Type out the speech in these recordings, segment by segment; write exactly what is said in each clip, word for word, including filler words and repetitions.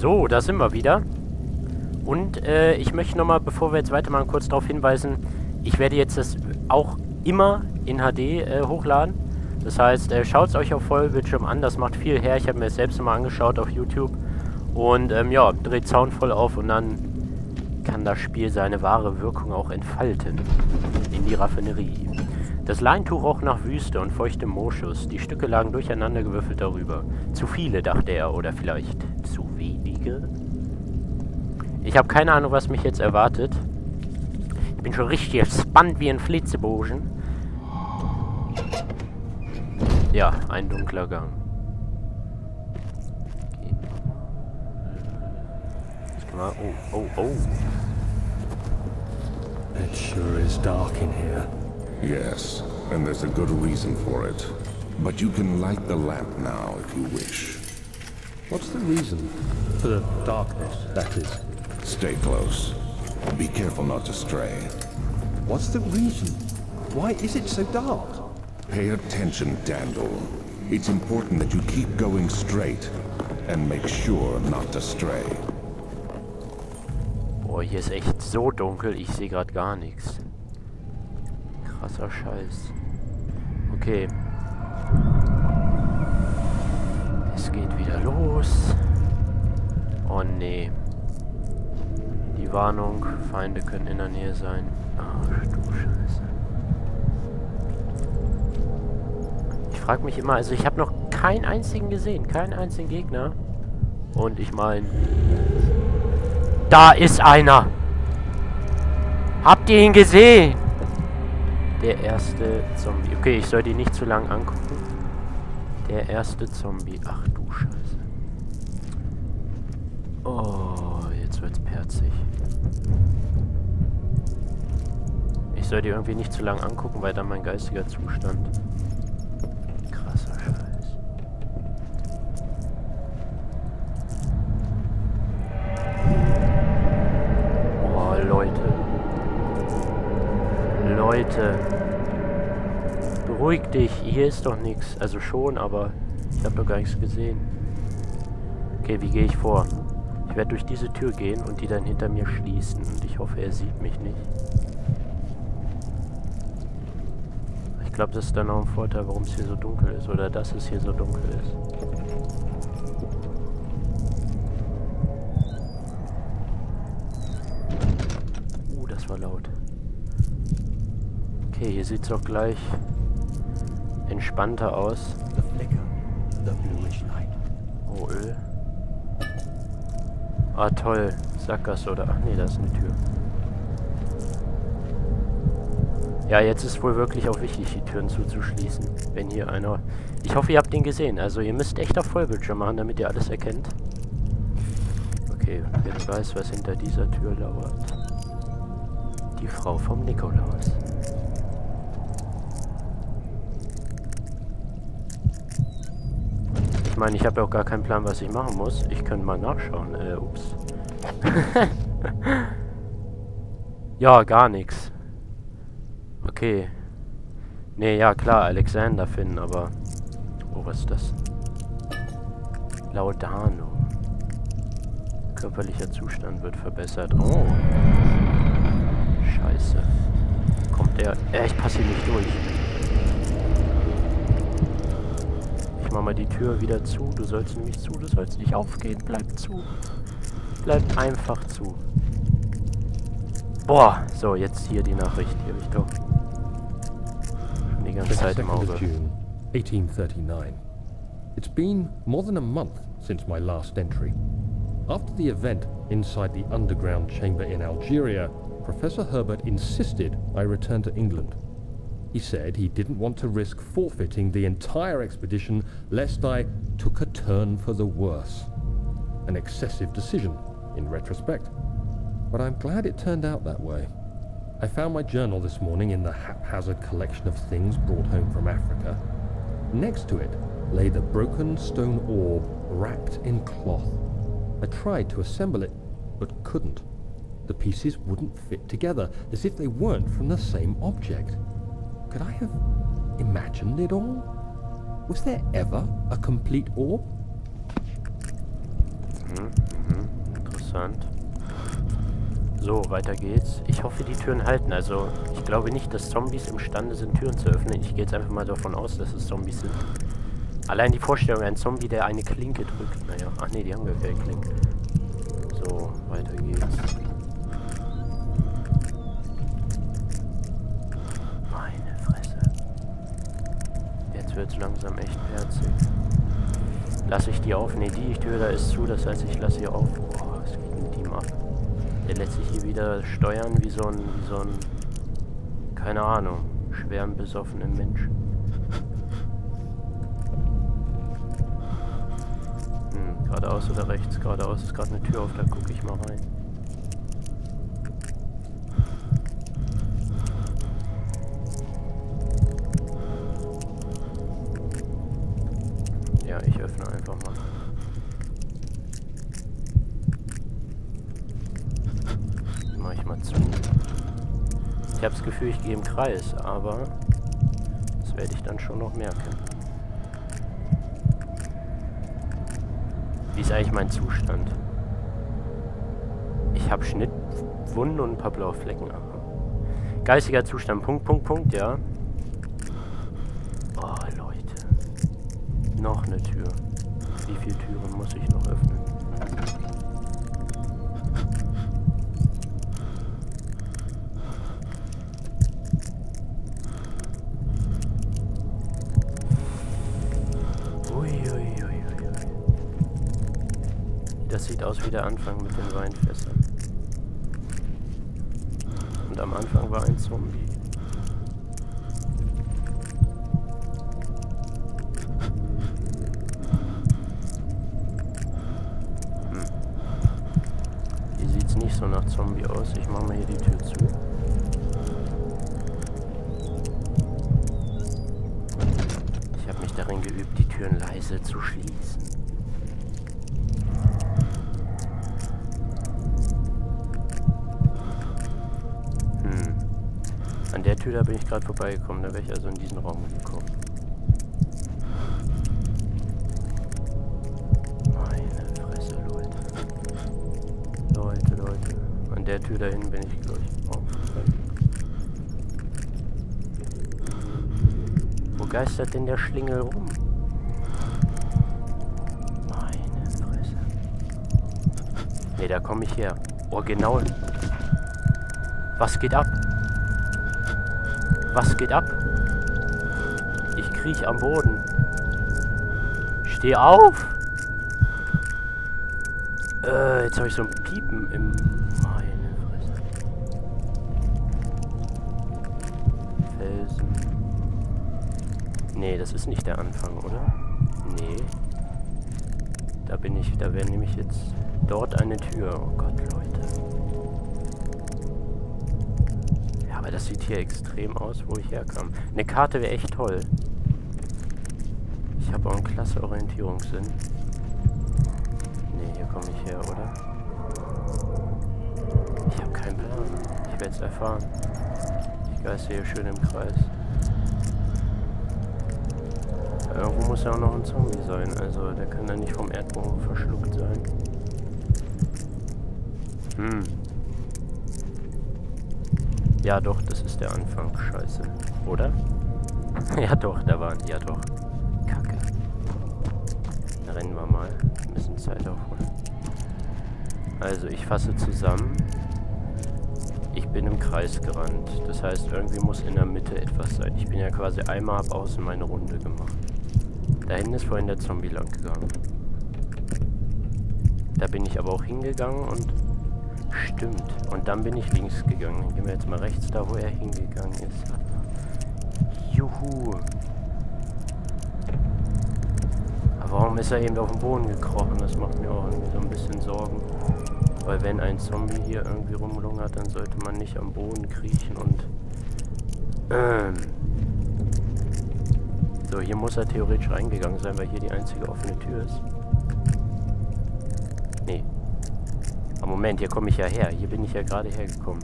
So, da sind wir wieder. Und äh, ich möchte nochmal, bevor wir jetzt weitermachen, kurz darauf hinweisen, ich werde jetzt das auch immer in H D äh, hochladen. Das heißt, äh, schaut es euch auf Vollbildschirm an, das macht viel her. Ich habe mir das selbst nochmal angeschaut auf YouTube. Und ähm, ja, dreht Sound voll auf und dann kann das Spiel seine wahre Wirkung auch entfalten. In die Raffinerie. Das Leintuch roch nach Wüste und feuchtem Moschus. Die Stücke lagen durcheinander gewürfelt darüber. Zu viele, dachte er, oder vielleicht zu wenige? Ich habe keine Ahnung, was mich jetzt erwartet. Ich bin schon richtig gespannt wie ein Flitzebogen. Ja, ein dunkler Gang. Okay. Oh, oh, oh. It sure is dark in here. Yes, and there's a good reason for it. But you can light the lamp now if you wish. What's the reason? For the darkness, that is. Stay close. Be careful not to stray. What's the reason? Why is it so dark? Pay attention, Dandel. It's important that you keep going straight and make sure not to stray. Boah, hier ist echt so dunkel, ich sehe gerade gar nichts. Krasser Scheiß. Okay. Es geht wieder los. Oh nee. Die Warnung, Feinde können in der Nähe sein. Ach du Scheiße. Ich frage mich immer, also ich habe noch keinen einzigen gesehen, keinen einzigen Gegner. Und ich meine... Da ist einer! Habt ihr ihn gesehen? Der erste Zombie. Okay, ich soll die nicht zu lang angucken. Der erste Zombie. Ach du Scheiße. Oh, jetzt wird's perzig. Ich soll die irgendwie nicht zu lang angucken, weil dann mein geistiger Zustand. Krasser Scheiß. Oh, Leute. Leute. Beruhig dich. Hier ist doch nichts. Also schon, aber ich habe doch gar nichts gesehen. Okay, wie gehe ich vor? Ich werde durch diese Tür gehen und die dann hinter mir schließen. Und ich hoffe, er sieht mich nicht. Ich glaube, das ist dann auch ein Vorteil, warum es hier so dunkel ist. Oder dass es hier so dunkel ist. Uh, das war laut. Okay, hier sieht es auch gleich entspannter aus. Oh, Öl. Ah, toll. Sackgasse oder... Ach nee, da ist eine Tür. Ja, jetzt ist wohl wirklich auch wichtig, die Türen zuzuschließen. Wenn hier einer... Ich hoffe, ihr habt den gesehen. Also, ihr müsst echt auf Vollbildschirm machen, damit ihr alles erkennt. Okay, jetzt weiß, was hinter dieser Tür lauert. Die Frau vom Nikolaus. Ich meine, ich habe ja auch gar keinen Plan, was ich machen muss. Ich könnte mal nachschauen. Äh, ups. Ja, gar nichts. Okay. Nee, ja, klar, Alexander finden, aber... Oh, was ist das? Laudano. Körperlicher Zustand wird verbessert. Oh. Scheiße. Kommt der... Äh, ich passe hier nicht durch. Ich mach mal die Tür wieder zu. Du sollst nämlich zu. Du sollst nicht aufgehen. Bleib zu. Bleib einfach zu. Boah. So, jetzt hier die Nachricht. Die habe ich doch schon die ganze Zeit im Auge. June, eighteen thirty-nine. It's been more than a month since my last entry. After the event inside the underground chamber in Algeria, Professor Herbert insisted I return to England. He said he didn't want to risk forfeiting the entire expedition lest I took a turn for the worse. An excessive decision, in retrospect. But I'm glad it turned out that way. I found my journal this morning in the haphazard collection of things brought home from Africa. Next to it lay the broken stone orb wrapped in cloth. I tried to assemble it, but couldn't. The pieces wouldn't fit together, as if they weren't from the same object. Could I have imagined it all? Was there ever a complete orb? Mhm, mhm. interessant. So, weiter geht's. Ich hoffe, die Türen halten. Also, ich glaube nicht, dass Zombies imstande sind, Türen zu öffnen. Ich gehe jetzt einfach mal davon aus, dass es Zombies sind. Allein die Vorstellung, ein Zombie, der eine Klinke drückt. Naja, ach nee, die haben gar keine Klinke. So, weiter geht's. Meine Fresse. Jetzt wird's langsam echt herzig. Lasse ich die auf? Ne, die Tür da ist zu, das heißt, ich lasse sie auf. Boah, was geht mit ihm ab? Der lässt sich hier wieder steuern wie so ein, wie so ein, keine Ahnung, schwer besoffener Mensch. Hm, geradeaus oder rechts? Geradeaus ist gerade eine Tür auf, da gucke ich mal rein. Ja, ich öffne einfach mal. Mach ich mal zu. Ich habe das Gefühl, ich gehe im Kreis, aber das werde ich dann schon noch merken. Wie ist eigentlich mein Zustand? Ich habe Schnittwunden und ein paar blaue Flecken. Geistiger Zustand. Punkt, Punkt, Punkt, ja. Oh, Leute. Noch eine Tür. Wie viele Türen muss ich noch öffnen? Uiuiuiui. Das sieht aus wie der Anfang mit den Weinfässern. Und am Anfang war ein Zombie. Nicht so nach Zombie aus. Ich mache mal hier die Tür zu. Ich habe mich darin geübt, die Türen leise zu schließen. Hm. An der Tür, da bin ich gerade vorbeigekommen. Da wäre ich also in diesen Raum gekommen. An der Tür dahin bin ich, glaube ich, auch. Wo geistert denn der Schlingel rum? Meine Fresse. Ne, da komme ich her. Oh, genau. Was geht ab? Was geht ab? Ich kriech am Boden. Steh auf! Äh, jetzt habe ich so ein Piepen im... Meine Fresse. Felsen. Nee, das ist nicht der Anfang, oder? Nee. Da bin ich, da wäre nämlich jetzt dort eine Tür. Oh Gott, Leute. Ja, aber das sieht hier extrem aus, wo ich herkam. Eine Karte wäre echt toll. Ich habe auch einen klasse Orientierungssinn. Nee, hier komme ich her, oder? Ich habe keinen Plan. Ich werde es erfahren. Ich geiste hier schön im Kreis. Irgendwo muss ja auch noch ein Zombie sein. Also der kann ja nicht vom Erdboden verschluckt sein. Hm. Ja doch, das ist der Anfang. Scheiße. Oder? Ja doch, da waren... Ja doch. Kacke. Dann rennen wir mal. Wir müssen Zeit aufholen. Also ich fasse zusammen. Ich bin im Kreis gerannt. Das heißt, irgendwie muss in der Mitte etwas sein. Ich bin ja quasi einmal ab außen meine Runde gemacht. Da hinten ist vorhin der Zombie lang gegangen. Da bin ich aber auch hingegangen und... Stimmt. Und dann bin ich links gegangen. Dann gehen wir jetzt mal rechts da, wo er hingegangen ist. Juhu. Aber warum ist er eben auf den Boden gekrochen? Das macht mir auch irgendwie so ein bisschen Sorgen. Weil wenn ein Zombie hier irgendwie rumlungert, dann sollte man nicht am Boden kriechen und... Ähm... So, hier muss er theoretisch reingegangen sein, weil hier die einzige offene Tür ist. Nee. Aber Moment, hier komme ich ja her. Hier bin ich ja gerade hergekommen.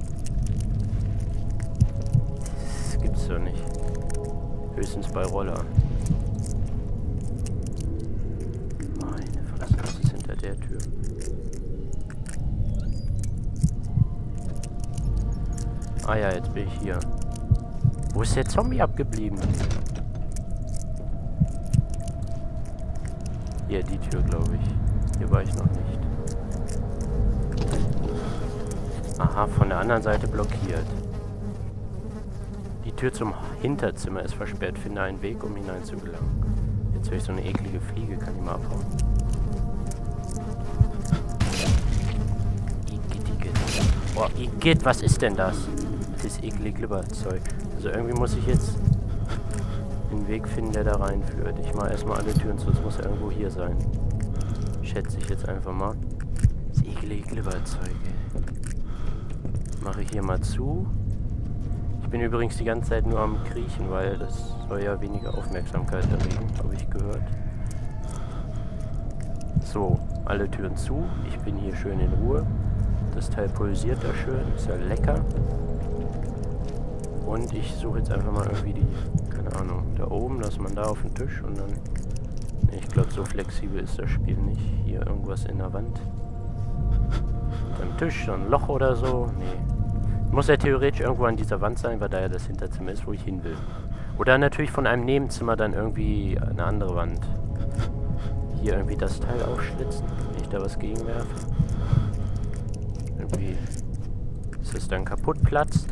Das gibt's doch nicht. Höchstens bei Roller. Meine Fresse, was ist hinter der Tür? Ah ja, jetzt bin ich hier. Wo ist der Zombie abgeblieben? Hier, die Tür, glaube ich. Hier war ich noch nicht. Aha, von der anderen Seite blockiert. Die Tür zum Hinterzimmer ist versperrt. Finde einen Weg, um hineinzugelangen. Jetzt höre ich so eine eklige Fliege. Kann ich mal abhauen? Boah, Igitt, was ist denn das? Das eklige Glibberzeug. Also irgendwie muss ich jetzt einen Weg finden, der da reinführt. Ich mache erstmal alle Türen zu. Es muss ja irgendwo hier sein. Schätze ich jetzt einfach mal. Das eklige Glibberzeug, ey. Mache ich hier mal zu. Ich bin übrigens die ganze Zeit nur am Kriechen, weil das soll ja weniger Aufmerksamkeit erregen, habe ich gehört. So, alle Türen zu. Ich bin hier schön in Ruhe. Das Teil pulsiert da schön, ist ja lecker. Und ich suche jetzt einfach mal irgendwie die, keine Ahnung, da oben, dass man da auf den Tisch und dann... Nee, ich glaube, so flexibel ist das Spiel nicht. Hier irgendwas in der Wand. Am Tisch, so ein Loch oder so. Nee. Muss ja theoretisch irgendwo an dieser Wand sein, weil da ja das Hinterzimmer ist, wo ich hin will. Oder natürlich von einem Nebenzimmer dann irgendwie eine andere Wand. Hier irgendwie das Teil aufschlitzen, wenn ich da was gegenwerfe. Irgendwie ist es dann kaputt platzt.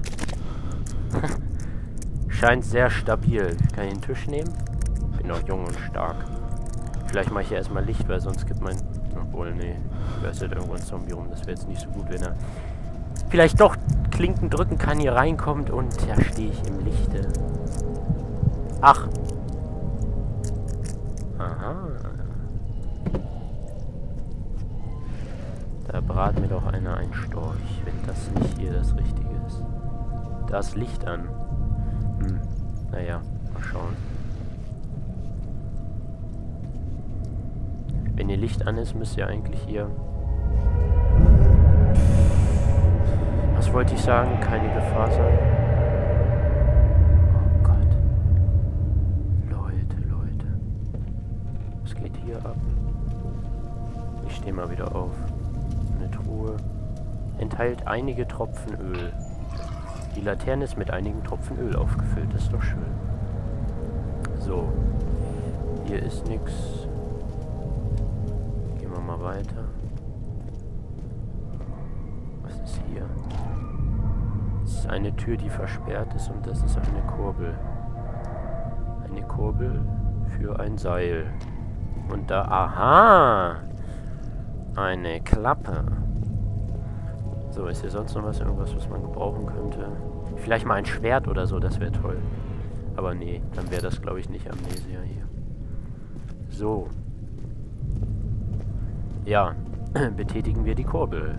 Scheint sehr stabil. Kann ich den Tisch nehmen? Bin noch jung und stark. Vielleicht mache ich ja erstmal Licht, weil sonst gibt mein... Obwohl, nee. Da ist halt irgendwo ein Zombie rum. Das wäre jetzt nicht so gut, wenn er vielleicht doch Klinken drücken kann, hier reinkommt und da stehe ich im Lichte. Ach. Aha. Da brat mir doch einer ein Storch, wenn das nicht hier das Richtige ist. Da ist Licht an. Hm, naja, mal schauen. Wenn ihr Licht an ist, müsst ihr eigentlich hier... Was wollte ich sagen? Keine Gefahr sein. Oh Gott. Leute, Leute. Was geht hier ab? Ich stehe mal wieder auf. Eine Truhe. Enthält einige Tropfen Öl. Die Laterne ist mit einigen Tropfen Öl aufgefüllt. Das ist doch schön. So. Hier ist nichts. Gehen wir mal weiter. Was ist hier? Das ist eine Tür, die versperrt ist und das ist eine Kurbel. Eine Kurbel für ein Seil. Und da... Aha! Eine Klappe. So, ist hier sonst noch was? Irgendwas, was man gebrauchen könnte? Vielleicht mal ein Schwert oder so, das wäre toll. Aber nee, dann wäre das, glaube ich, nicht Amnesia hier. So. Ja, betätigen wir die Kurbel.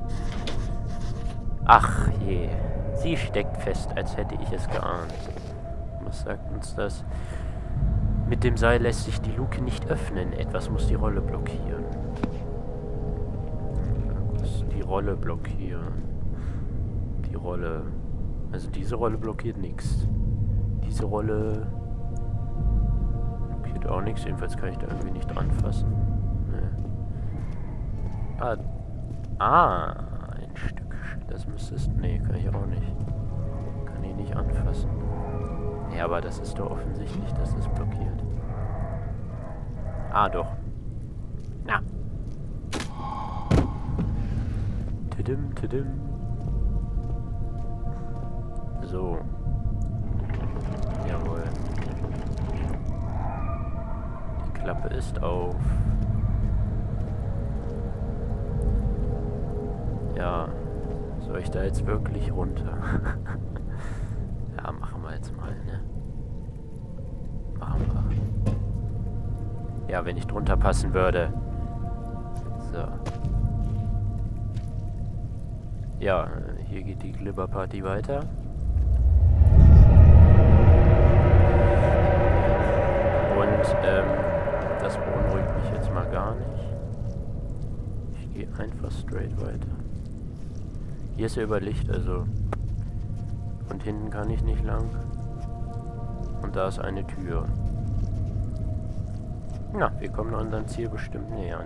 Ach je, sie steckt fest, als hätte ich es geahnt. Was sagt uns das? Mit dem Seil lässt sich die Luke nicht öffnen. Etwas muss die Rolle blockieren. Die Rolle blockieren. Die Rolle. Also diese Rolle blockiert nichts. Diese Rolle blockiert auch nichts. Jedenfalls kann ich da irgendwie nicht dran fassen. Nee. Ah. Ah. Ein Stück. Das müsste es... Nee, kann ich auch nicht. Kann ich nicht anfassen. Ja, aber das ist doch offensichtlich, dass es blockiert. Ah, doch. Na. Tidim, tidim. So. Jawohl. Die Klappe ist auf. Ja. Soll ich da jetzt wirklich runter? Ja, machen wir jetzt mal, ne? Machen wir. Ja, wenn ich drunter passen würde. So. Ja, hier geht die Glibberparty weiter. Und, ähm, das beunruhigt mich jetzt mal gar nicht. Ich gehe einfach straight weiter. Hier ist ja über Licht, also... Und hinten kann ich nicht lang. Und da ist eine Tür. Na, wir kommen an unserem Ziel bestimmt näher,